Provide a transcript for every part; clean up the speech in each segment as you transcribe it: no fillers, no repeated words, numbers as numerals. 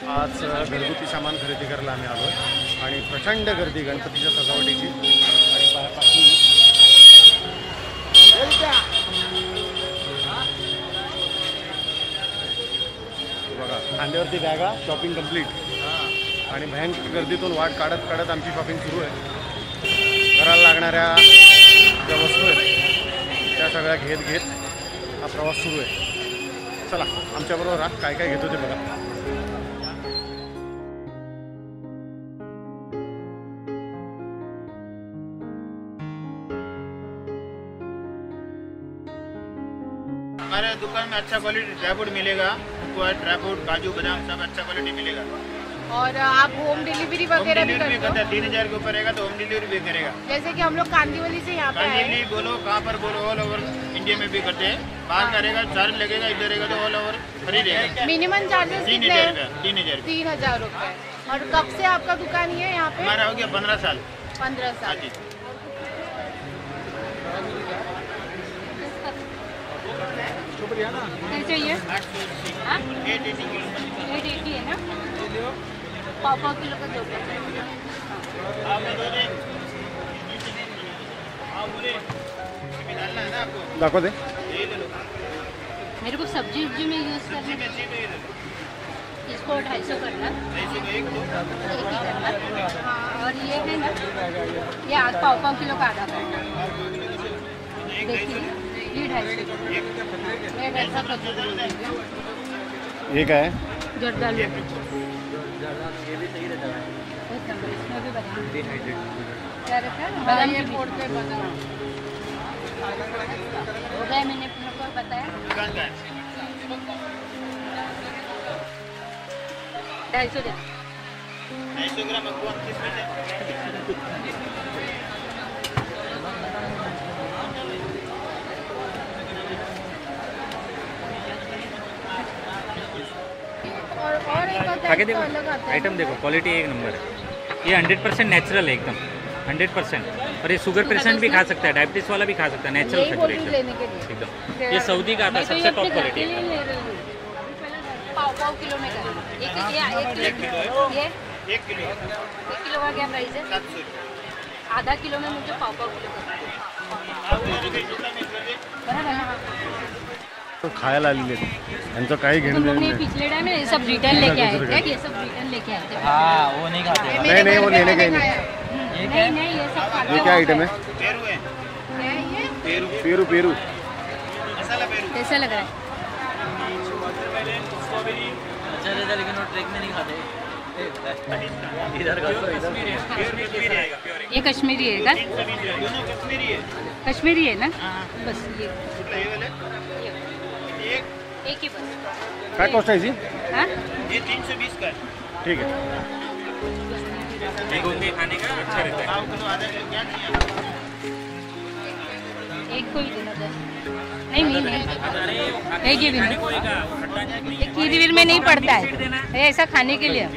आज घरगुती सामान खरेदी करायला आम्ही आलो आणि प्रचंड गर्दी गणपतीच्या सजावटीची आणि पायापासून बघा खांद्यावरती बॅगा शॉपिंग कंप्लीट आणि भयंकर गर्दीतून वाट काढत काढत आमची शॉपिंग सुरू आहे. घराला लागणाऱ्या ज्या वस्तू आहेत त्या सगळ्या घेत घेत हा प्रवास सुरू आहे. चला आमच्याबरोबर राहा, काय काय घेतो ते बघा. हमारे दुकान में अच्छा क्वालिटी ड्राई फ्रूट मिलेगा. ड्राई फ्रूट काजू बादाम सब अच्छा क्वालिटी मिलेगा. और आप होम डिलीवरी वगैरह भी करते हो? 3000 के ऊपर रहेगा तो होम डिलीवरी भी करेगा. जैसे कि हम लोग कांदीवली से यहाँ पे कांदीवली बोलो कहाँ पर बोलो ऑल ओवर इंडिया में भी करते हैं. बाहर का रहेगा चार्ज लगेगा, इधर रहेगा तो ऑल ओवर फ्री रहेगा. मिनिमम चार्जेस 3000 रुपये. और कब से आपका दुकान ही है यहाँ पे? हमारा हो गया 15 साल. 15 साल. चाहिए 880 है ना. पाव किलो का 2 दाखव दे. मेरे को सब्जी उब्जी में यूज करना. इसको 250 करना. एक ही करना. और ये है ना, ये पाव किलो का आधा करना. देखिए ये 250. ये क्या है? जर्दालू. ये भी सही रहता है. इसमें भी बताओ डिहाइड्रेट क्या रखा है. बादाम ये फोड़ते बादाम हो गया. मैंने अपने को बताया 250 दे. 250 ग्राम आगे देखो आइटम देखो, क्वालिटी एक नंबर है. ये 100% नेचुरल है एकदम 100%. और ये शुगर पेशेंट भी खा सकता है, डायबिटीज वाला भी खा सकता है. नेचुरल खजूर एकदम. ये सऊदी का आता है, सबसे टॉप क्वालिटी. पाव किलो में कर. एक किलो का क्या प्राइस है? 700. आधा किलो में मुझे पाव किलो तो खायला आलेले यांचं काही घेणं देणं नाही. पिछले टाइम में ये सब रिटर्न लेके आए थे. ये सब रिटर्न लेके आए थे. हाँ वो नहीं खाते. नहीं वो लेने का ही नहीं. नहीं ये सब ये क्या आइटम है? पेरू है. क्या है ये? पेरू पेरू मसाला पेरू. कैसा लग रहा है? अच्छा रहता लेकिन वो ट्रेक में नहीं खाते. इधर का ये कश्मीरी है क्या? दोनों कश्मीरी है. कश्मीरी है ना. बस ये एक ही बस. काय कॉस्ट आहे जी? हाँ ये 320 का है. ठीक है. खाने का अच्छा रहता है. पाव किलो आधा किलो क्या चाहिए? एक को ही देना 10. नहीं एक ही भी नहीं. एक कीरीवीर में नहीं पड़ता है ये, ऐसा खाने के लिए.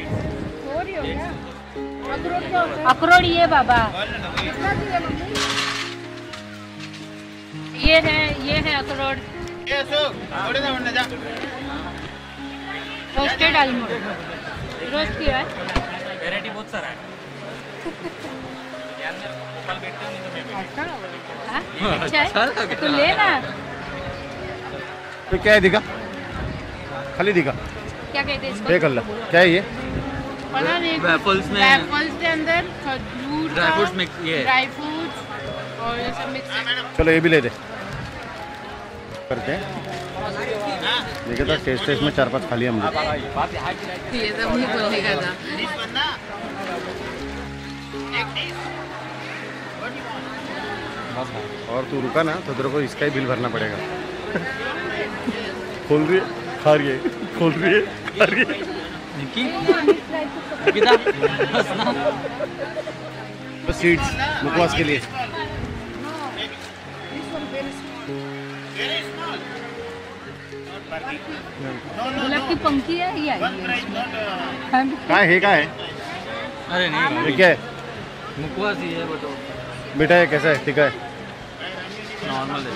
अखरोट ये बाबा ये है अखरोट. ये सो थोड़े ना बनना जा. रोस्टेड आलमंड रोस्ट किया है. वैरायटी बहुत सारा है. अच्छा है तो लेना. तो क्या है दिखा? खाली दिखा. क्या कहते हैं इसको? पे कर ला. क्या है ये? पता नहीं. वेफल्स में वेफल्स के अंदर खजूर ड्राई फ्रूट्स मिक्स. ये ड्राई फ्रूट्स और ये सब मिक्स. चलो ये भी ले दे. करते हैं देखिए तो टेस्ट में 4-5 खा लिया हमने. ये सब नहीं बोलने का था. और तू रुका ना तो तेरे को इसका ही बिल भरना पड़ेगा. खोल रही है, खा रही है, खोल रही है, खा रही है. बस सीड्स मुखवास के लिए. गुलाब की पंखी है ये. काय हे काय है? अरे नहीं ये क्या है? मुखवास ही है बट मीठा है कैसा है? तीखा है? नॉर्मल है.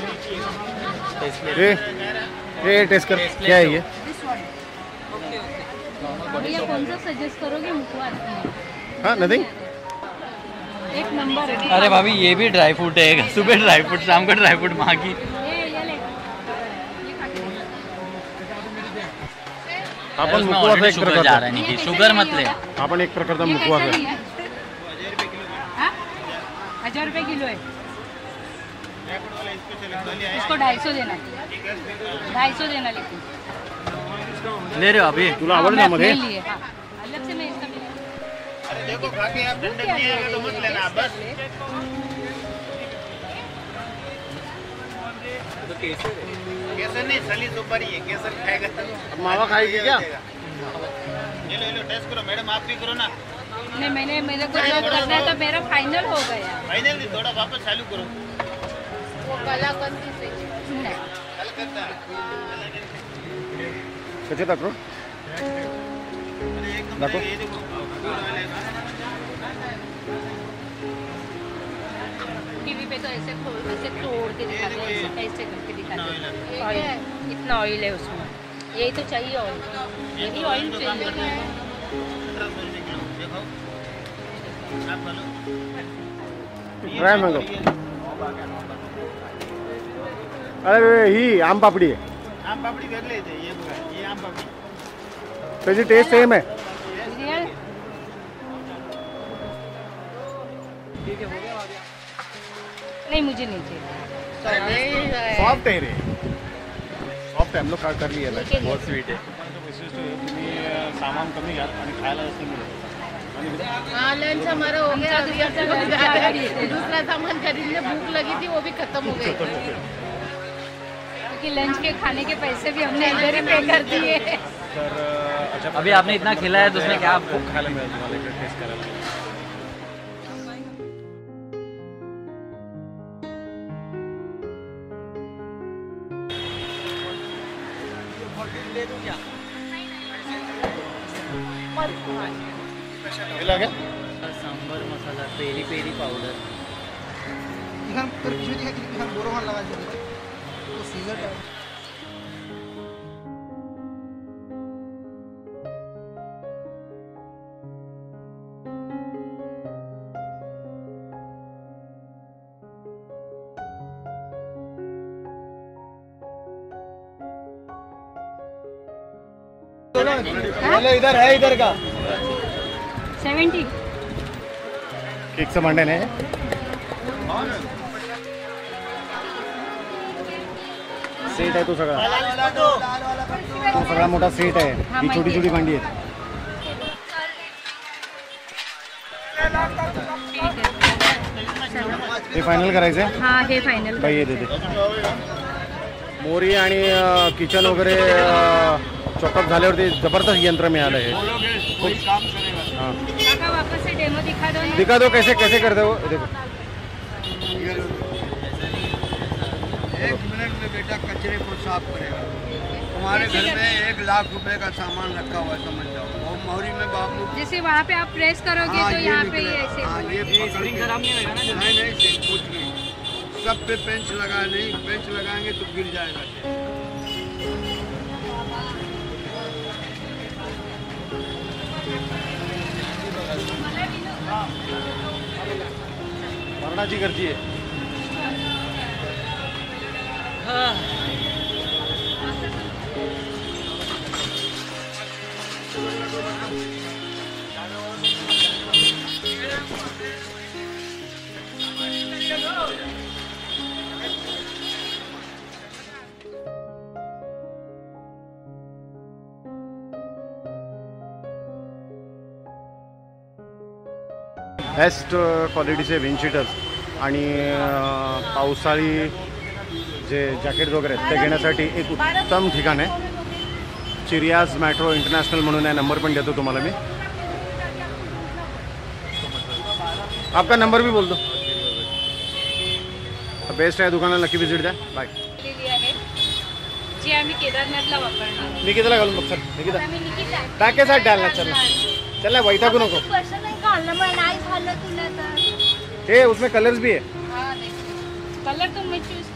ये टेस्ट कर. क्या है ये? भैया कौन सा सजेस्ट करोगे मुखवास में? हाँ नथिंग। एक नंबर है। अरे भाभी ये भी ड्राई फ्रूट है, सुबह ड्राई फ्रूट शाम को ड्राई फ्रूट माँ की। ये ले, ये खा के देख। आपण मुखवास एक शुगर जा प्रकारचा रहा है निकी, शुगर मत ले। आपण एक प्रकारचा मुखवास आहे। 1000 रुपये किलो है। ड्राईफ्रूट वाला स्पेशल है। इसको 250 देना, 250 देना लेकिन। ले रहे हो अभी? तुला आवडलं ना मध्ये? हाँ, अलग से मैं इसका मिला। अरे देखो खा के आप ठंडक नहीं आएगा तो मत लेना बस। केसर नहीं, सली सुपारी है, केसर खाएगा तो अब मावा खाएगी क्या? ये लो टेस्ट करो मैडम, आप भी करो ना। नहीं मेरे को जो करना है तो मेरा फाइनल हो गया। फाइनल नहीं, थोड़ा वापस चालू करो। नहीं। कलकत्ता कसे दाखव? अरे एक नंबर दाखव। है, ये देखो टीवी पे तो ऐसे ऐसे तोड़ के दिखाते हैं, ऐसे करके दिखाते हैं। ऑयल, इतना ऑयल है उसमें। यही तो चाहिए ऑयल, यही ऑयल चाहिए। 1500 रुपये किलो देखो आप बोलो। Dry mango. अरे ही आम पापडी आहे, आम पापड़ी वेगळे येते, ये बघा ये आम पापड़ी। त्याची टेस्ट सेम आहे। नहीं मुझे नहीं चाहिए। सॉफ्ट आहे रे, सॉफ्ट आहे. हम लोग कर लिए ना, बहुत स्वीट आहे. विशिष्ट तुम्ही सामान कमी घ्या आणि खायला जास्त मिळेल. हाँ लंच हमारा हो गया, अभी अब दूसरा सामान खरीदने भूख लगी थी वो भी खत्म हो गई। क्योंकि लंच के खाने के पैसे भी हमने इधर ही पे कर दिए। तर अच्छा अभी आपने इतना खिलाया तो उसमें क्या खूप खायला मिळेल तुम्हाला, इकडे टेस्ट करायला मिळेल. हे लागेल? सांबर मसाला, पेरी पेरी पाउडर। इधर है, इधर का 70। केकचं भांडण आहे. सेट आहे तो सगळा, तो सगळा मोठा सेट आहे. ही छोटी छोटी भांडी आहेत. हे फायनल करायचंय. हाँ हे फाइनल। बाई येते मोरी आणि किचन वगैरे चॉकअप झाल्यावरती जबरदस्त यंत्र मिळालं हे. हाँ काका वापस से डेमो दिखा दो ना। दिखा दो कैसे कैसे करते हो. देखो 1 मिनट में बेटा कचरे को साफ करेगा। हमारे घर में 1 लाख रुपए का सामान रखा हुआ है, समझ जाओ। और मोहरी में बाबू जैसे वहाँ पे आप प्रेस करोगे तो यहाँ पे ये ऐसे। हाँ ये खराब नहीं होगा ना? नहीं कुछ नहीं, सब पे पेंच लगा नहीं, पेंच लगाएंगे तो गिर जाएगा। मरणाची गर्दी आहे. बेस्ट क्वालिटीचे विंडशीटर्स आणि पावसाळी जे जॅकेट वगैरे आहेत ते घेण्यासाठी एक उत्तम ठिकाण आहे. चिरियाज मेट्रो इंटरनॅशनल म्हणून आहे. नंबर पण देतो तुम्हाला मी. आपका नंबर भी बोल दो. बेस्ट आहे, दुकानाला नक्की विजिट द्या. बाय. जे आम्ही केदारनाथला वापरणार. निकिताला घालून बघ. चल निकिता आम्ही निकिता टाकेसाठी डालणार. चल चल ना, वैतागू नको. वर्ष नाही घालणं, मग नाही झालं तुला तर. हे उसमें कलर्स भी है. हाँ देखो कलर तो मैं चूज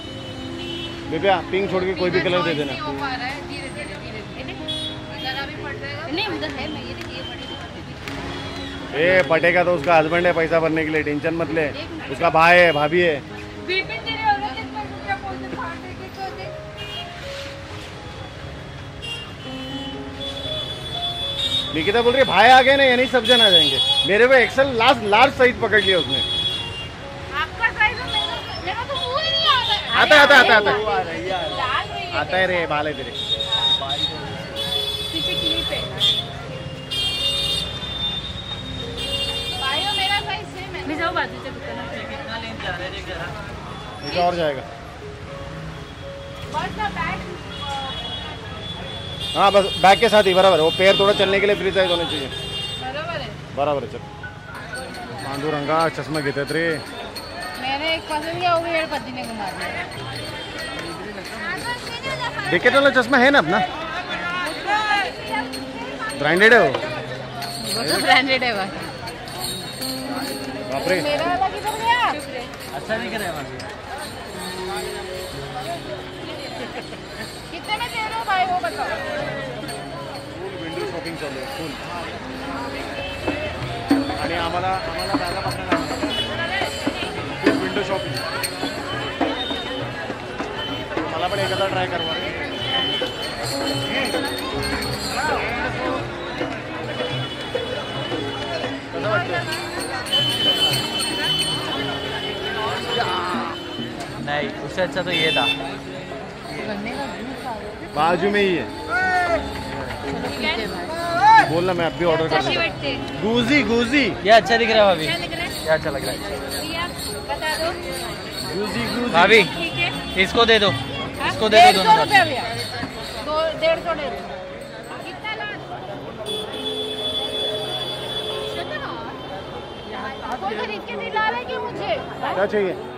करूँगी। बेबिया पिंक छोड़ के कोई भी कलर दे देना. हो पा रहा है धीरे धीरे धीरे धीरे। इधर अभी नहीं उधर है, मैं ये देखिए पड़ेगा। ए पटेगा तो उसका हस्बैंड है पैसा भरने के लिए, टेंशन मत ले। उसका भाई है, भाभी है। निकिता बोल रही है भाई आ गए ना, यानी सब जन आ जाएंगे। मेरे को एक्सेल लार्ज साइज पकड़ लिया उसने। आपका साइज मेरा तो मुंह ही नहीं आता। आता है रे, बाल है तेरे। पीछे क्लिप है। भाइयों मेरा साइज सेम है। मैं जाओ बाजू से कितना लेन जा रहे हैं जरा। नीचे और जाएगा। बस ना बैग। हाँ बस बैग के साथ ही बराबर है। वो पैर थोड़ा चलने के लिए फ्री साइज होने चाहिए। बरोबर है। बराबर है। चल मांडू रंगा चष्मा घेतात रे। मैंने एक पसंद किया, वो भी मेरे पति ने घुमा दिया। डिकेटल चश्मा है ना अपना, ब्रांडेड है वो। वो तो ब्रांडेड है बस। बाप रे, मेरा वाला किधर गया? अच्छा दिख रहा है। कितने में दे रहे हो भाई वो बताओ। विंडो शॉपिंग चालू आहे फुल। आणि आम्हाला बॅगा पकडायला फुल विंडो शॉपिंग। मला पण एखादा ट्राय करवा। कसं वाटतं? नहीं, उससे अच्छा तो ये था। बाजू में ही है। बोलना, मैं अब भी ऑर्डर कर कशी दूँ। वाटते? गूजी ये अच्छा दिख रहा है भाभी। क्या लग रहा है? ये अच्छा लग रहा है। भैया बता दो। गूजी भाभी ठीक है। इसको दे दो, इसको दे दो 150 दोनों रुपया साथ। भैया। 150 दे दो। कितना ला? वो खरीद के दिला रहे कि मुझे? क्या चाहिए?